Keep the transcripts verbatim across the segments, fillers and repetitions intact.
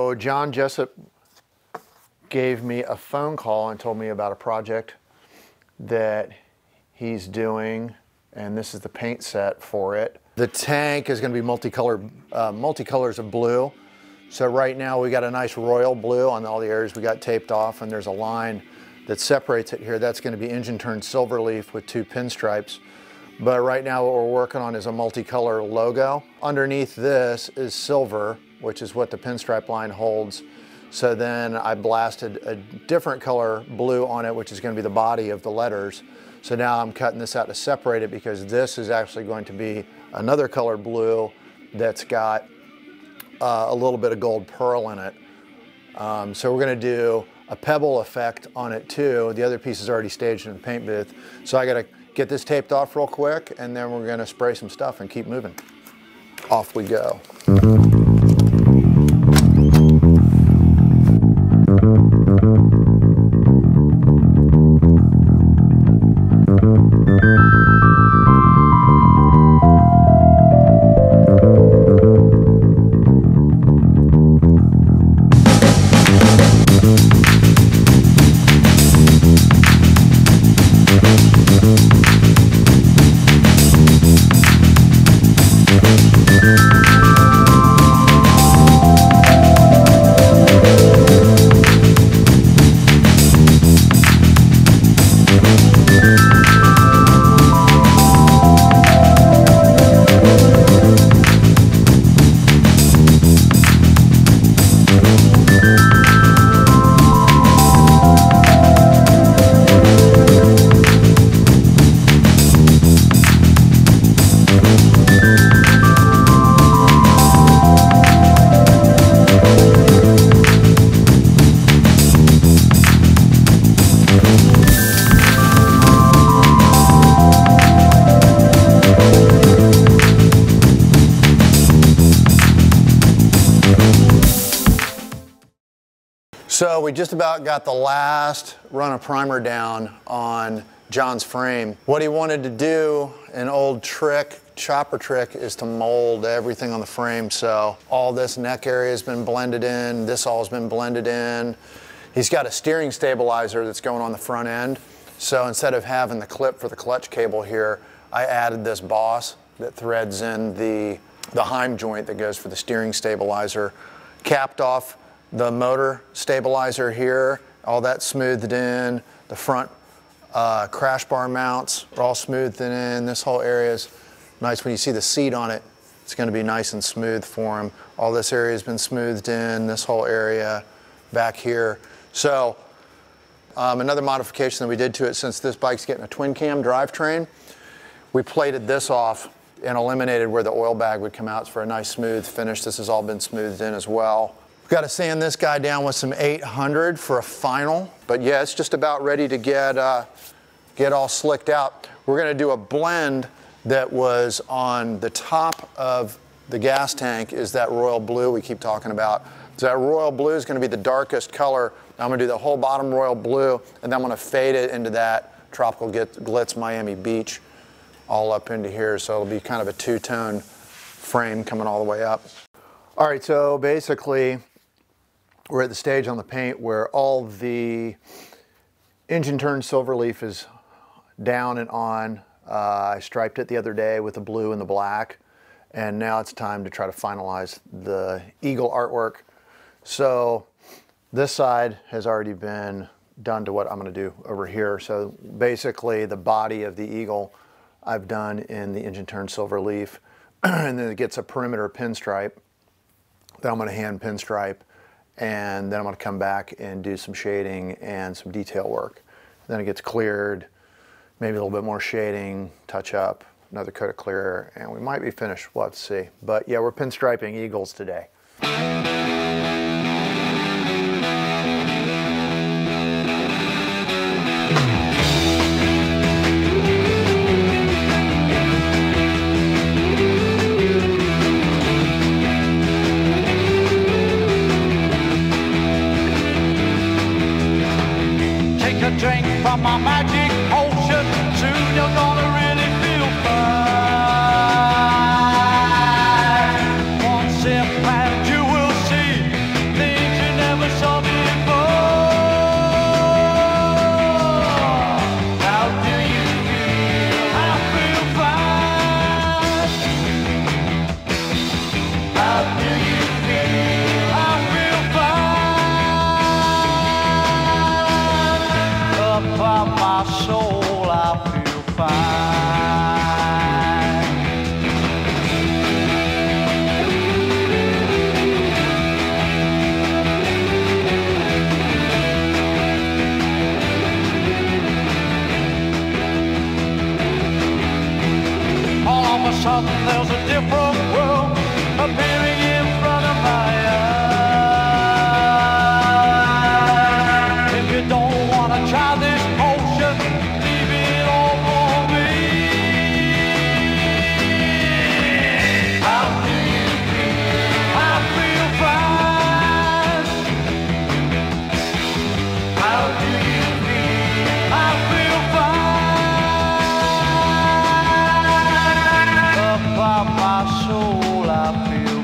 So John Jessup gave me a phone call and told me about a project that he's doing, and this is the paint set for it. The tank is going to be multicolored, uh, multicolors of blue. So right now we got a nice royal blue on all the areas we got taped off, and there's a line that separates it here. That's going to be engine turned silver leaf with two pinstripes. But right now what we're working on is a multicolor logo. Underneath this is silver, which is what the pinstripe line holds. So then I blasted a different color blue on it, which is going to be the body of the letters. So now I'm cutting this out to separate it, because this is actually going to be another color blue that's got uh, a little bit of gold pearl in it. Um, so we're going to do a pebble effect on it too. The other piece is already staged in the paint booth. So I got to get this taped off real quick, and then we're going to spray some stuff and keep moving. Off we go. So we just about got the last run of primer down on John's frame. What he wanted to do, an old trick, chopper trick, is to mold everything on the frame. So all this neck area has been blended in, this all has been blended in. He's got a steering stabilizer that's going on the front end. So instead of having the clip for the clutch cable here, I added this boss that threads in the, the heim joint that goes for the steering stabilizer. Capped off the motor stabilizer here, all that smoothed in. The front uh, crash bar mounts are all smoothed in. This whole area is nice. When you see the seat on it, it's going to be nice and smooth for him. All this area has been smoothed in, this whole area back here. So um, another modification that we did to it, since this bike's getting a twin cam drivetrain, we plated this off and eliminated where the oil bag would come out for a nice smooth finish. This has all been smoothed in as well. Got to sand this guy down with some eight hundred for a final, but yeah, it's just about ready to get uh, get all slicked out. We're going to do a blend that was on the top of the gas tank, is that royal blue we keep talking about. So that royal blue is going to be the darkest color. I'm going to do the whole bottom royal blue, and then I'm going to fade it into that tropical glitz Miami Beach all up into here. So it'll be kind of a two-tone frame coming all the way up. All right, so basically we're at the stage on the paint where all the engine turned silver leaf is down and on. Uh, I striped it the other day with the blue and the black, and now it's time to try to finalize the eagle artwork. So this side has already been done to what I'm going to do over here. So basically the body of the eagle I've done in the engine turned silver leaf, and then it gets a perimeter pinstripe that I'm going to hand pinstripe. And then I'm going to come back and do some shading and some detail work. Then it gets cleared, maybe a little bit more shading, touch up, another coat of clear, and we might be finished. We'll have to see. But yeah, we're pinstriping eagles today. Drink from my magic ocean, soon you're gonna really feel fine. One sip and you will see things different world appearing in front of my eyes. If you don't want to try this potion, leave it all for me. How do you feel? I feel fine. How do you feel? I feel fine. About my soul, I feel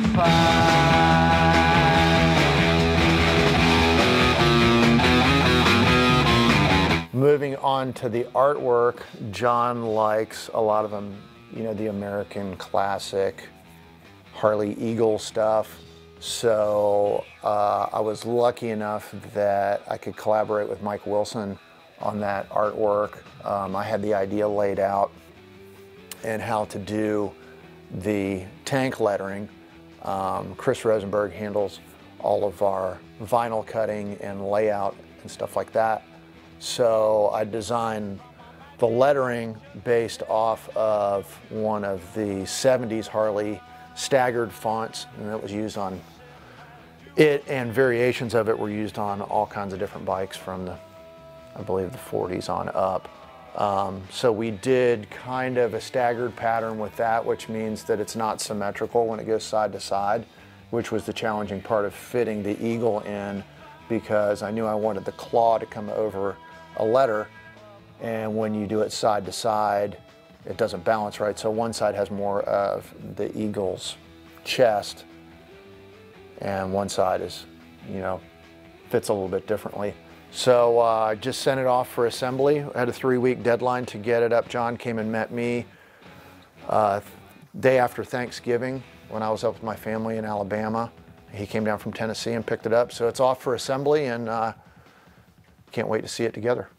fine. Moving on to the artwork, John likes a lot of them, you know, the American classic Harley Eagle stuff. So uh, I was lucky enough that I could collaborate with Mike Wilson on that artwork. Um, I had the idea laid out and how to do the tank lettering. Um, Chris Rosenberg handles all of our vinyl cutting and layout and stuff like that. So I designed the lettering based off of one of the seventies Harley staggered fonts, and that was used on it, and variations of it were used on all kinds of different bikes from the, I believe, the forties on up. Um, so we did kind of a staggered pattern with that, which means that it's not symmetrical when it goes side to side, which was the challenging part of fitting the eagle in, because I knew I wanted the claw to come over a letter, and when you do it side to side, it doesn't balance right. So one side has more of the eagle's chest, and one side is, you know, fits a little bit differently. So I uh, just sent it off for assembly. I had a three-week deadline to get it up. John came and met me uh, day after Thanksgiving when I was up with my family in Alabama. He came down from Tennessee and picked it up. So it's off for assembly, and uh, can't wait to see it together.